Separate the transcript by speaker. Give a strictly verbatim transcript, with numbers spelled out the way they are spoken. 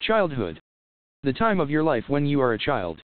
Speaker 1: Childhood. The time of your life when you are a child.